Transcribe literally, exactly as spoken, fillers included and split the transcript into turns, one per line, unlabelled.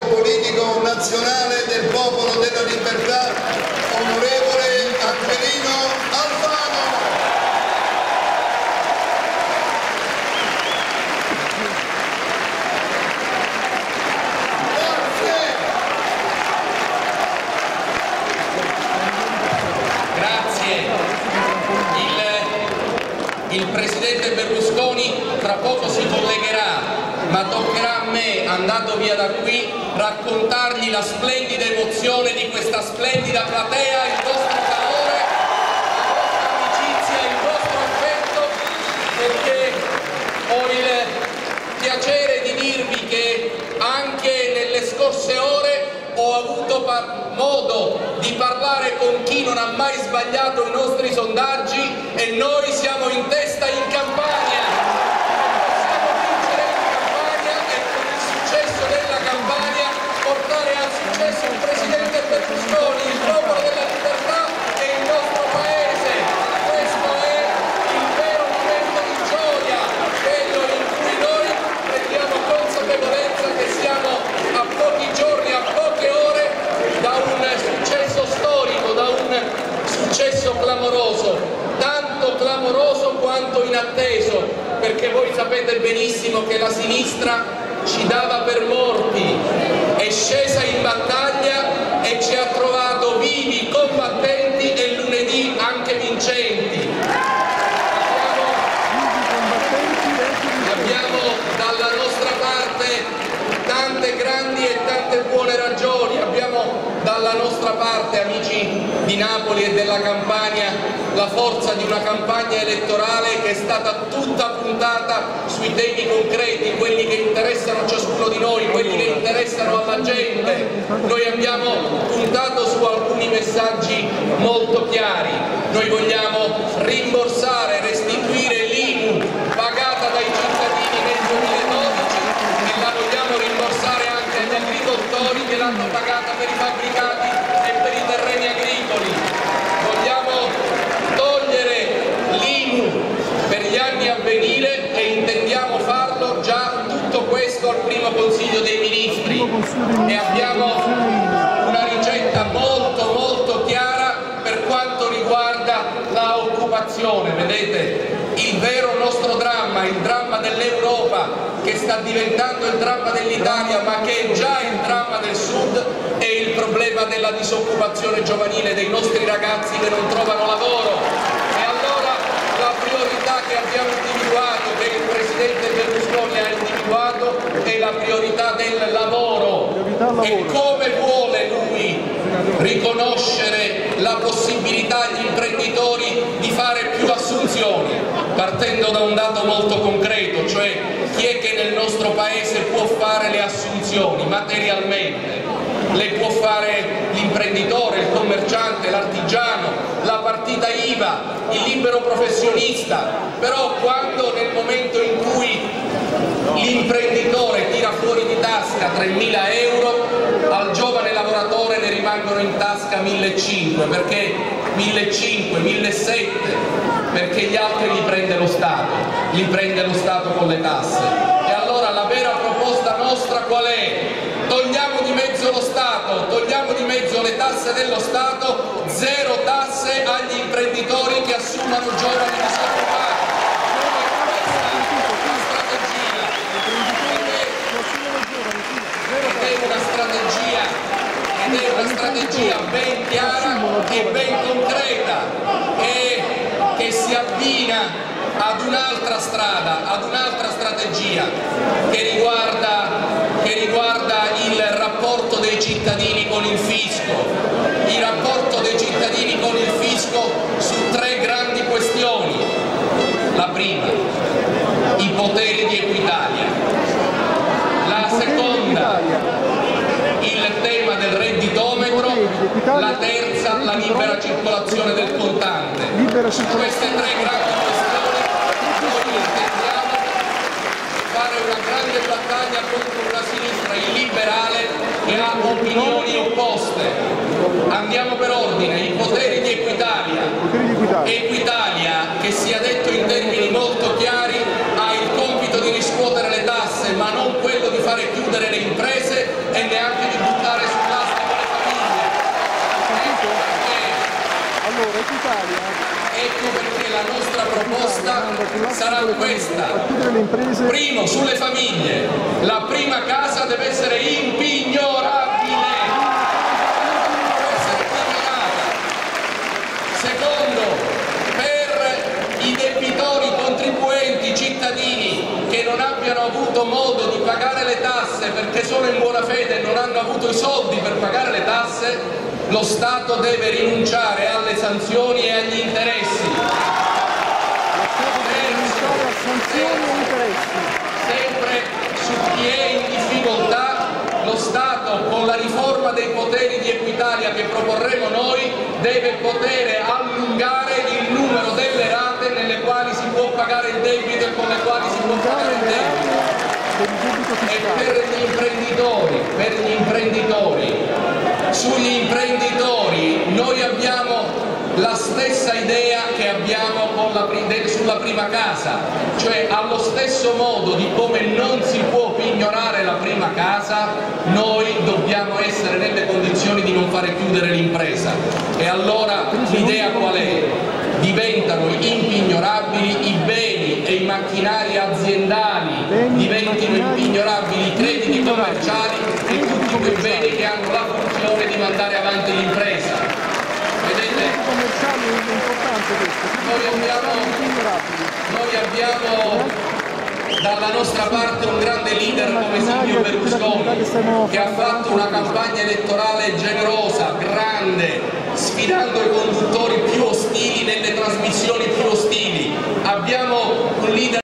politico nazionale del Popolo della Libertà, onorevole Angelino Alfano.
Grazie. Il, il Presidente Berlusconi tra poco si collegherà, ma toccherà a me, andato via da qui, raccontargli la splendida emozione di questa splendida platea, il vostro calore, la vostra amicizia, il vostro affetto, perché ho il piacere di dirvi che anche nelle scorse ore ho avuto modo di parlare con chi non ha mai sbagliato i nostri sondaggi e noi siamo in testa in campagna. Portare al successo il Presidente Berlusconi, il Popolo della Libertà e il nostro Paese. Questo è il vero momento di gioia, quello in cui noi prendiamo consapevolezza che siamo a pochi giorni, a poche ore da un successo storico, da un successo clamoroso, tanto clamoroso quanto inatteso, perché voi sapete benissimo che la sinistra ci dava per morti, è scesa in battaglia e ci ha trovato vivi, combattenti e lunedì anche vincenti. Abbiamo, abbiamo dalla nostra parte tante grandi e tante buone ragioni, abbiamo dalla nostra parte, amici di Napoli e della Campania, la forza di una campagna elettorale che è stata tutta puntata sui temi concreti, quelli che interessano ciascuno di noi, quelli che interessano alla gente. Noi abbiamo puntato su alcuni messaggi molto chiari. Noi vogliamo rimborsare, restituire l'I M U pagata dai cittadini nel duemiladodici e la vogliamo rimborsare anche agli agricoltori che l'hanno pagata per i fabbricati e per i terreni agricoli. Vogliamo togliere l'I M U per gli anni a venire e intendiamo farlo già tutto questo al primo Consiglio dei Ministri e abbiamo una ricetta molto molto chiara per quanto riguarda la occupazione. Vedete, il vero nostro dramma, il dramma dell'Europa che sta diventando il dramma dell'Italia ma che è già il dramma del Sud, è il problema della disoccupazione giovanile, dei nostri ragazzi che non trovano lavoro. La priorità che abbiamo individuato, che il Presidente Berlusconi ha individuato, è la priorità del lavoro. E come vuole lui riconoscere la possibilità agli imprenditori di fare più assunzioni? Partendo da un dato molto concreto, cioè chi è che nel nostro Paese può fare le assunzioni materialmente? Le può fare l'imprenditore, il commerciante, l'artigiano, la partita I V A, il libero professionista, però quando nel momento in cui l'imprenditore tira fuori di tasca tremila euro, al giovane lavoratore ne rimangono in tasca millecinquecento, perché millecinquecento, millesettecento, perché gli altri li prende lo Stato, li prende lo Stato con le tasse. E allora la vera proposta nostra qual è? Togliamo di mezzo lo Stato, togliamo di mezzo le tasse dello Stato, zero tasse agli imprenditori che assumano giovani disoccupati. Ed è una strategia, ed è una strategia ben chiara e ben concreta e che si abbina ad un'altra strada, ad un'altra strategia che riguarda, che riguarda il rapporto dei cittadini con il fisco, il rapporto dei cittadini con il fisco su tre grandi questioni. La prima, i poteri di Equitalia. La seconda, il tema del redditometro. La terza, la libera circolazione del contante. Queste tre grandi questioni noi intendiamo fare una grande battaglia contro una sinistra illiberale che ha opinioni opposte. Andiamo per ordine: i poteri di Equitalia. Equitalia, che sia detto in termini molto chiari, ha il compito di riscuotere le tasse, ma non quello di fare chiudere le imprese e neanche Ecco perché la nostra proposta sarà questa. Primo, sulle famiglie, la prima casa deve essere impignorabile, deve essere impignorata. Secondo, per i debitori, contribuenti, cittadini che non abbiano avuto modo di pagare le tasse perché sono in buona fede e non hanno avuto i soldi per pagare le tasse, lo Stato deve rinunciare alle sanzioni e agli interessi. Sempre su chi è in difficoltà, lo Stato, con la riforma dei poteri di Equitalia che proporremo noi, deve poter allungare il numero delle rate nelle quali si può pagare il debito e con le quali si può pagare il debito. E per gli imprenditori, per gli imprenditori, sugli imprenditori noi abbiamo la stessa idea che abbiamo con la, sulla prima casa, cioè allo stesso modo di come non si può pignorare la prima casa, noi dobbiamo essere nelle condizioni di non fare chiudere l'impresa. E allora l'idea qual è? Diventano impignorabili i beni e i macchinari aziendali, diventino impignorabili i crediti commerciali e tutti quei beni che hanno la funzione di mandare avanti l'impresa. Vedete? Noi abbiamo, noi abbiamo dalla nostra parte un grande leader come Silvio Berlusconi, che ha fatto una campagna elettorale generosa, grande, sfidando i conduttori più ostili nelle trasmissioni più ostili. Abbiamo un leader